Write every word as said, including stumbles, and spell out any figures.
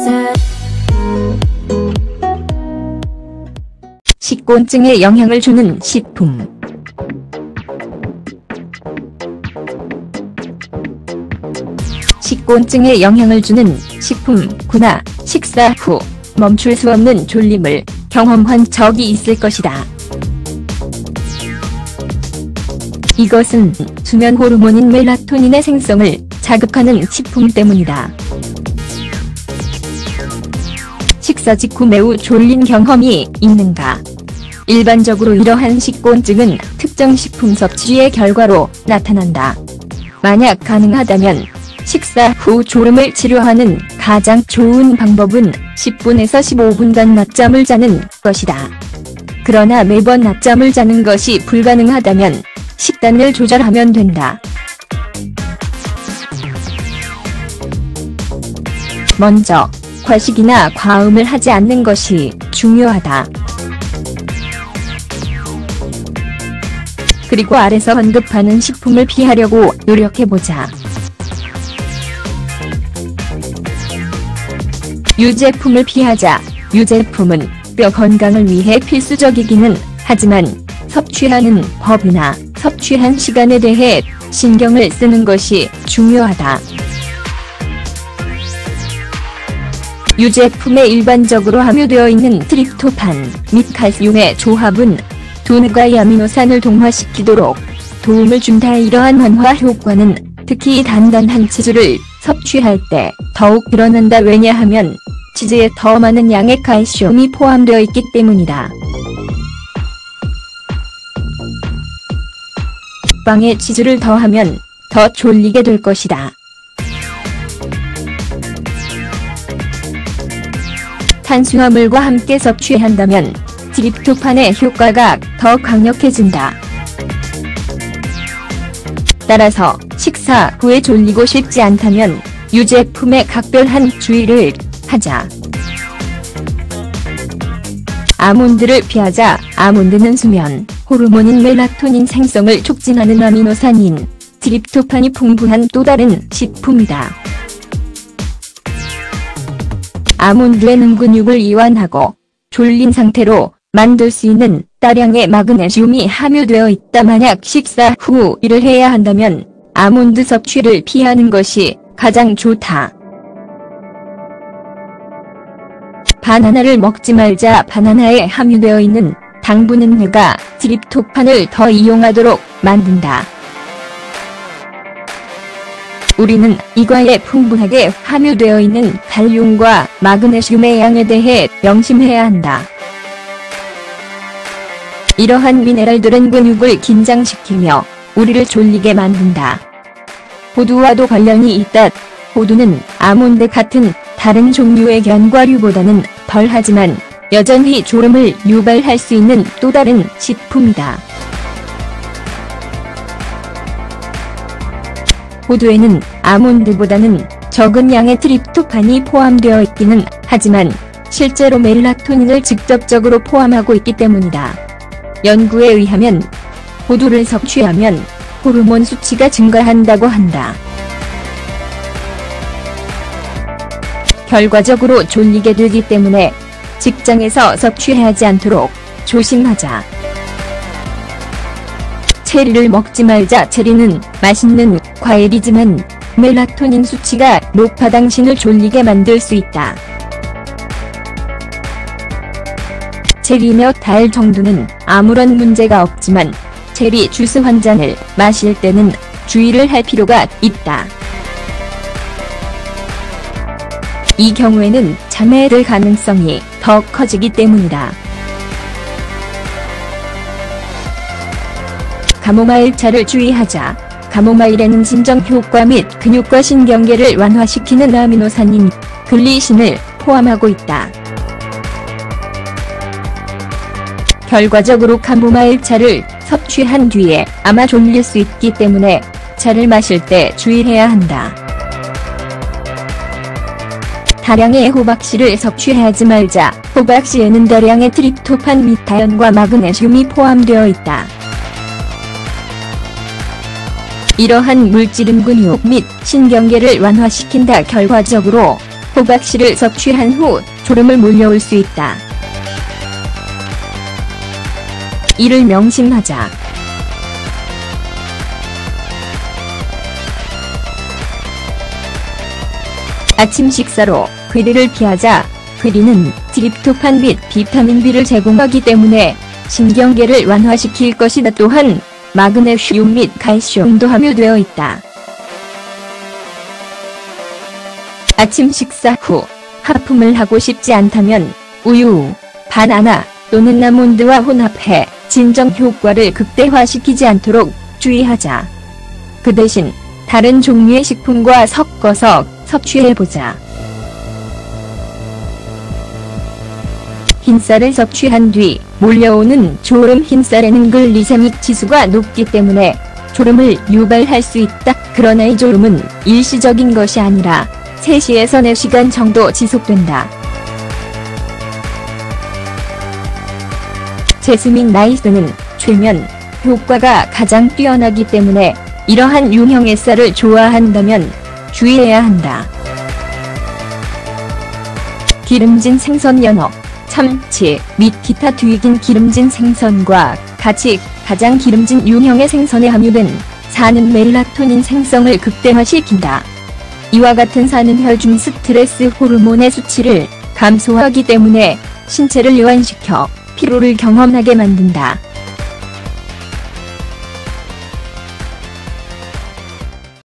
식곤증에 영향을 주는 식품. 식곤증에 영향을 주는 식품구나. 식사 후 멈출 수 없는 졸림을 경험한 적이 있을 것이다. 이것은 수면 호르몬인 멜라토닌의 생성을 자극하는 식품 때문이다. 식사 직후 매우 졸린 경험이 있는가? 일반적으로 이러한 식곤증은 특정 식품 섭취의 결과로 나타난다. 만약 가능하다면 식사 후 졸음을 치료하는 가장 좋은 방법은 십 분에서 십오 분간 낮잠을 자는 것이다. 그러나 매번 낮잠을 자는 것이 불가능하다면 식단을 조절하면 된다. 먼저, 과식이나 과음을 하지 않는 것이 중요하다. 그리고 아래서 언급하는 식품을 피하려고 노력해보자. 유제품을 피하자. 유제품은 뼈 건강을 위해 필수적이기는 하지만 섭취하는 법이나 섭취한 시간에 대해 신경을 쓰는 것이 중요하다. 유제품에 일반적으로 함유되어 있는 트립토판 및 칼슘의 조합은 두뇌가 아미노산을 동화시키도록 도움을 준다. 이러한 환화 효과는 특히 단단한 치즈를 섭취할 때 더욱 드러난다. 왜냐하면 치즈에 더 많은 양의 칼슘이 포함되어 있기 때문이다. 빵에 치즈를 더하면 더 졸리게 될 것이다. 탄수화물과 함께 섭취한다면 트립토판의 효과가 더 강력해진다. 따라서 식사 후에 졸리고 싶지 않다면 유제품에 각별한 주의를 하자. 아몬드를 피하자. 아몬드는 수면 호르몬인 멜라토닌 생성을 촉진하는 아미노산인 트립토판이 풍부한 또 다른 식품이다. 아몬드에는 근육을 이완하고 졸린 상태로 만들 수 있는 다량의 마그네슘이 함유되어 있다. 만약 식사 후 일을 해야 한다면 아몬드 섭취를 피하는 것이 가장 좋다. 바나나를 먹지 말자. 바나나에 함유되어 있는 당분은 뇌가 트립토판을 더 이용하도록 만든다. 우리는 이 과에 풍부하게 함유되어 있는 칼륨과 마그네슘의 양에 대해 명심해야 한다. 이러한 미네랄들은 근육을 긴장시키며 우리를 졸리게 만든다. 호두와도 관련이 있다. 호두는 아몬드 같은 다른 종류의 견과류보다는 덜 하지만 여전히 졸음을 유발할 수 있는 또 다른 식품이다. 호두에는 아몬드보다는 적은 양의 트립토판이 포함되어 있기는 하지만 실제로 멜라토닌을 직접적으로 포함하고 있기 때문이다. 연구에 의하면 호두를 섭취하면 호르몬 수치가 증가한다고 한다. 결과적으로 졸리게 되기 때문에 직장에서 섭취하지 않도록 조심하자. 체리를 먹지 말자. 체리는 맛있는 과일이지만 멜라토닌 수치가 높아 당신을 졸리게 만들 수 있다. 체리 몇 알 정도는 아무런 문제가 없지만 체리 주스 한 잔을 마실 때는 주의를 할 필요가 있다. 이 경우에는 잠에 들 가능성이 더 커지기 때문이다. 가모마일 차를 주의하자. 가모마일에는 진정 효과 및 근육과 신경계를 완화시키는 아미노산인 글리신을 포함하고 있다. 결과적으로 카모마일 차를 섭취한 뒤에 아마 졸릴 수 있기 때문에 차를 마실 때 주의해야 한다. 다량의 호박씨를 섭취하지 말자. 호박씨에는 다량의 트립토판 및 다연과 마그네슘이 포함되어 있다. 이러한 물질은 근육 및 신경계를 완화시킨다. 결과적으로 호박씨를 섭취한 후 졸음을 몰려올 수 있다. 이를 명심하자. 아침 식사로 괴리를 피하자. 괴리는 트립토판 및 비타민 B를 제공하기 때문에 신경계를 완화시킬 것이다. 또한 마그네슘 및 칼슘도 함유되어 있다. 아침 식사 후 하품을 하고 싶지 않다면 우유, 바나나 또는 아몬드와 혼합해 진정 효과를 극대화시키지 않도록 주의하자. 그 대신 다른 종류의 식품과 섞어서 섭취해보자. 흰쌀을 섭취한 뒤 몰려오는 졸음. 흰쌀에는 글리세믹 지수가 높기 때문에 졸음을 유발할 수 있다. 그러나 이 졸음은 일시적인 것이 아니라 세 시에서 네 시간 정도 지속된다. 제스민 라이스는 최면 효과가 가장 뛰어나기 때문에 이러한 유형의 쌀을 좋아한다면 주의해야 한다. 기름진 생선, 연어, 참치 및 기타 튀긴 기름진 생선과 같이 가장 기름진 유형의 생선에 함유된 산은 멜라토닌 생성을 극대화시킨다. 이와 같은 산은 혈 중 스트레스 호르몬의 수치를 감소하기 때문에 신체를 이완시켜 피로를 경험하게 만든다.